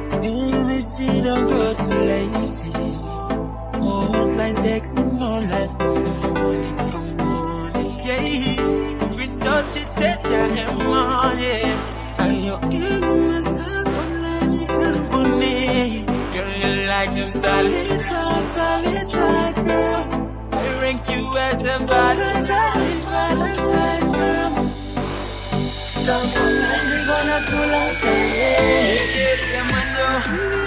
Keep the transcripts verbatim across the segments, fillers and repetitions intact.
Still we see them go too late. Old like Dexter, no life, money, no money. Yeah, we don't chit chat, yeah, money. And you even mistake one line, you can't money. Girl, you like them solid, solid type, girl. I rank you as the bottom type, bottom type, girl. Stop one line, we gonna do like that. Yeah, yeah, man, no.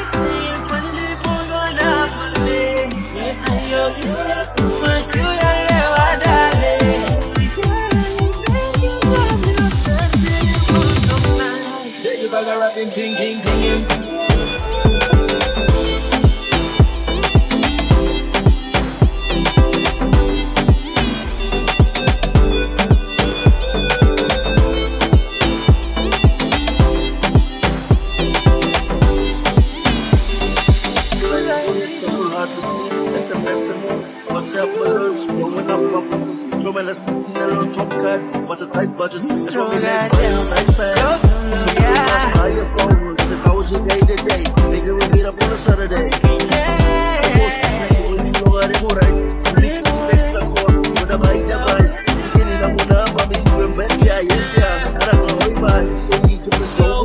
Rapping, ting, ting, ting, what a tight budget. That's what we got. Nice fast. Higher forward. How was your day today? Nigga, we meet up on a Saturday. You know what it was, right? Leave this next platform with a bike that bike. Beginning of one up, I'm in the best guy. Yes, yeah. I don't know who by. So he took the slow.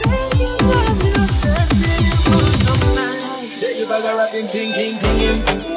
Rapping, ting, ting, ting,